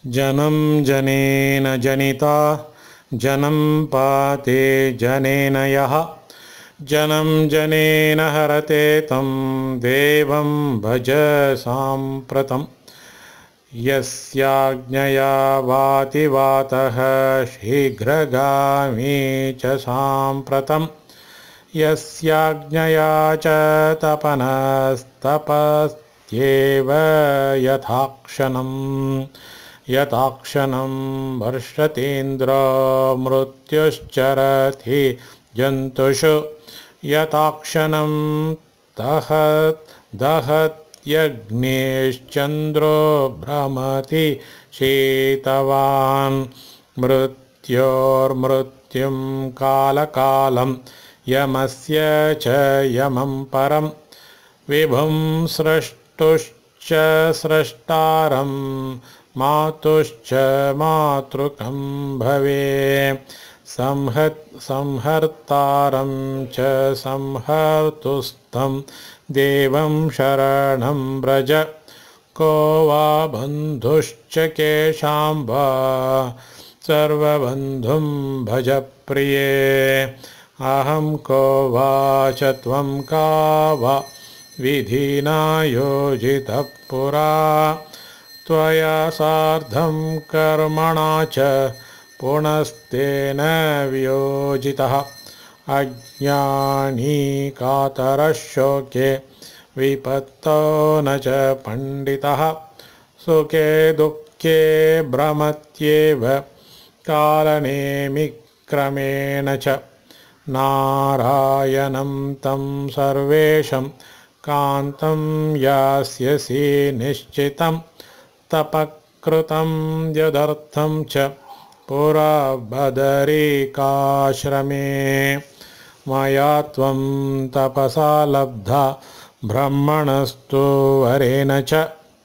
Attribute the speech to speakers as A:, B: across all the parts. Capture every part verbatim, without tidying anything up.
A: जनं जनेन जनिता जनं पाते जनेन यः जनं जनेन हरते तं देवं भज साम्प्रतं यस्याज्ञया वाति वातः शीघ्रगामी च साम्प्रतं यस्याज्ञया च तपनस्तपस्त्येव यथाक्षणम् यथाक्षणं वर्षतेन्द्र मृत्युश्चरति जन्तुषु यथाक्षणं दहत् दहत्यग्निश्चन्द्रो भ्रमति शीतवान् मृत्योर्मृत्युं कालकालं यमस्य च यमं परं विभुं स्रष्टुश्च स्रष्टारं मातुश्च मातृकं भवे संहत् संहर्तारं च संहर्तुस्तं देवं शरणं व्रज को वा बन्धुश्च केषां वा सर्वबन्धुं भज प्रिये अहं को वा च त्वं का वा विधिना योजितः पुरा त्वया सार्धं कर्मणा च पुनस्तेन वियोजितः अज्ञानी कातरः शोके विपत्तो न च पंडितः सुखे दुःखे भ्रमत्येव कालनेमिक्रमेण च नारायणं तं सर्वेशं कान्तं यास्यसि निश्चितं तपकृतं यदर्थं च पुरा बदरिकाश्रमे मया त्वं तपसा लब्धा ब्रह्मणस्तु वरेण च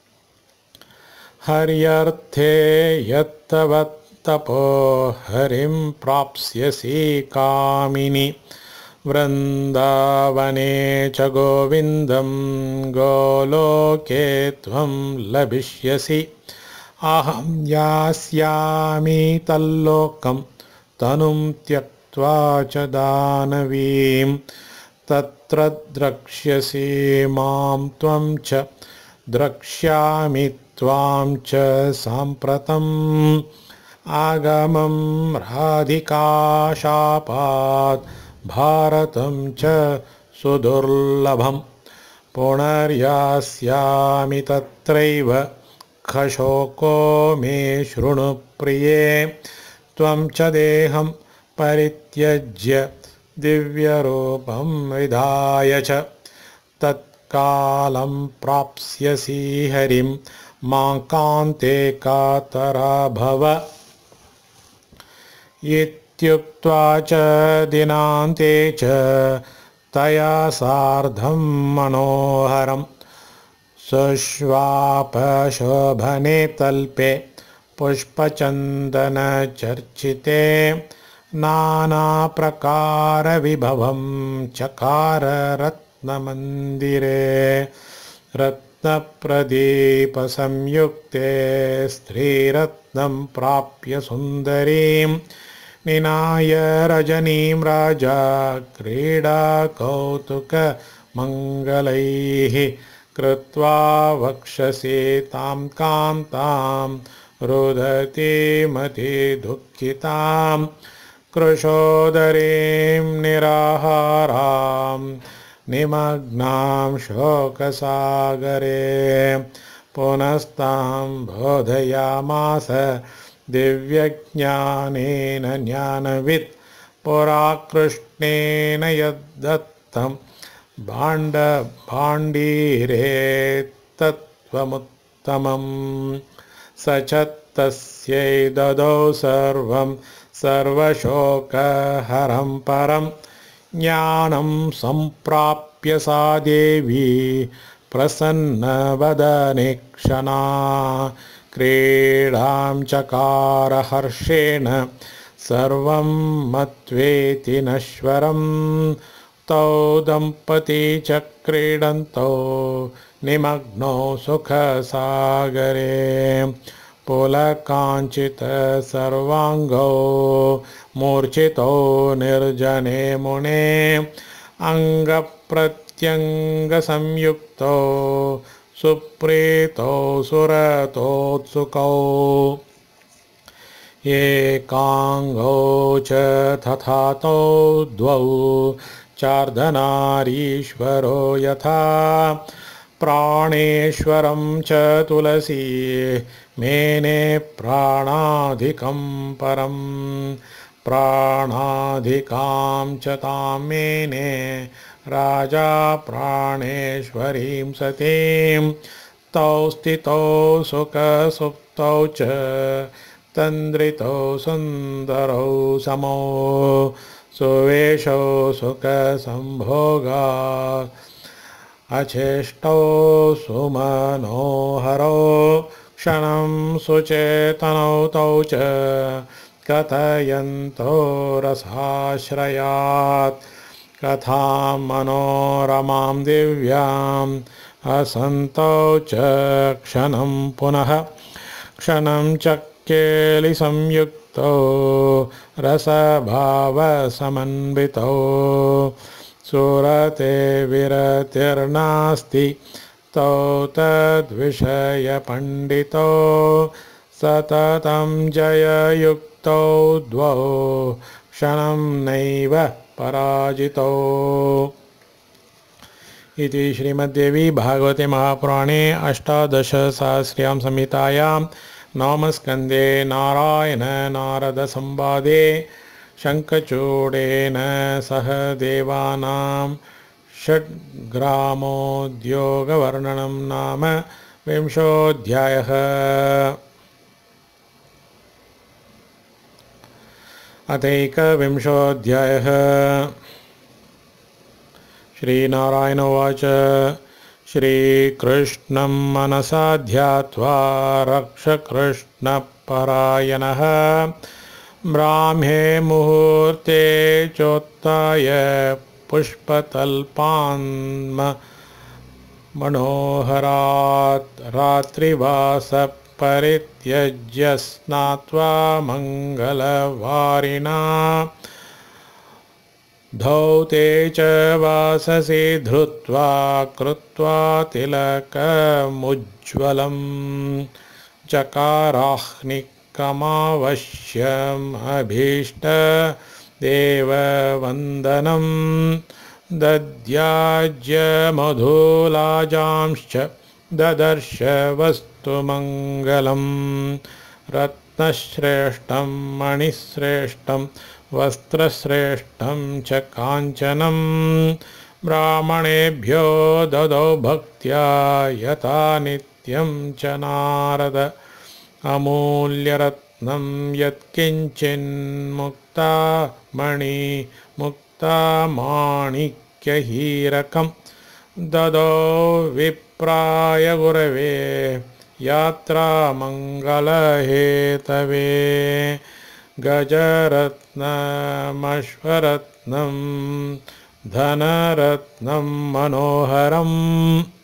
A: हर्यर्थे यत्तवत्तपो हरिं प्राप्स्यसि कामिनि वृन्दावने च गोविन्दं गोलोके त्वं लभिष्यसि अहं यास्यामि तल्लोकं तनुं त्यक्त्वा च दानवीं तत्र द्रक्ष्यसि मां त्वं च द्रक्ष्यामि त्वां च साम्प्रतम् आगमं राधिकाशापात् भारतं च सुदुर्लभं पुनर्यास्यामि तत्रैव खशोको मे शृणु प्रिये त्वं च देहं परित्यज्य दिव्यरूपं विधाय च तत्कालं प्राप्स्यसि हरिं मां कान्ते कातरा भव इत्युक्त्वा च दिनान्ते च तया सार्धं मनोहरं सुष्वापशोभने तल्पे पुष्पचन्दनचर्चिते नानाप्रकारविभवं चकार रत्नमन्दिरे रत्नप्रदीपसंयुक्ते स्त्रीरत्नं प्राप्य सुन्दरीं निनाय रजनीं राजा क्रीडा कौतुकमङ्गलैः कृत्वा वक्षसि तां कान्तां रुदतीमति दुःखितां कृशोदरीं निराहारां निमग्नां शोकसागरे पुनस्तां बोधयामास दिव्यज्ञानेन ज्ञानवित् पुरा कृष्णेन यद्दत्तं भाण्ड भाण्डीरे तत्त्वमुत्तमम् स च तस्यै ददौ सर्वं सर्वशोकहरं परं ज्ञानं सम्प्राप्य सा देवी प्रसन्नवदने क्षणा क्रीडां चकार हर्षेण सर्वं मत्वेति नश्वरं तौ दम्पती च क्रीडन्तौ निमग्नौ सुखसागरे पुलकाञ्चित सर्वाङ्गो मूर्छितो निर्जने मुने अङ्गप्रत्यङ्गसंयुक्तो सुप्रीतो सुरतोत्सुकौ एकाङ्गौ च तथा तौ द्वौ चार्धनारीश्वरो यथा प्राणेश्वरं च तुलसी मेने प्राणाधिकं परं प्राणाधिकां च तां मेने राजा प्राणेश्वरीं सतीं तौ स्थितौ सुखसुप्तौ च तन्द्रितौ सुन्दरौ समौ सुवेशौ सुखसंभोगा अचेष्टौ सुमनोहरौ क्षणं सुचेतनौ तौ च कथयन्तो रसाश्रयात् कथां मनोरमां दिव्याम् असन्तौ च क्षणं पुनः क्षणं च केलिसंयुक्तौ रसभावसमन्वितौ सुरते विरतिर्नास्ति तौ तद्विषयपण्डितौ सततं जययुक्तौ द्वौ क्षणं नैव पराजितौ। इति श्रीमद्देवी भागवते महापुराणे अष्टादशसहस्र्यां संहितायां नवमस्कन्धे नारायण नारद संवादे शङ्खचूडेन सह देवानां षड्ग्रामोद्योगवर्णनं नाम विंशोऽध्यायः। अथैकविंशोऽध्यायः। श्रीनारायण उवाच श्रीकृष्णं मनसा ध्यात्वा रक्षकृष्णपरायणः ब्राह्मे मुहूर्ते चोत्थाय पुष्पतल्पान्मनोहरात् रात्रिवासः परित्यज्य स्नात्वा मङ्गलवारिणा धौते च वाससि धृत्वा कृत्वा तिलकमुज्ज्वलं चकाराह्निकमवश्यमभीष्टदेववन्दनं दद्याज्य मधुलाजांश्च ददर्श वस्तुमङ्गलं रत्नश्रेष्ठं मणिश्रेष्ठं वस्त्रश्रेष्ठं च काञ्चनं ब्राह्मणेभ्यो ददौ भक्त्या यथा नित्यं च नारद अमूल्यरत्नं यत्किञ्चिन्मुक्ता मणि मुक्ता माणिक्यहीरकं ददौ विप्राय गुरवे यात्रामङ्गलहेतवे गजरत्नमश्वरत्नं धनरत्नं मनोहरं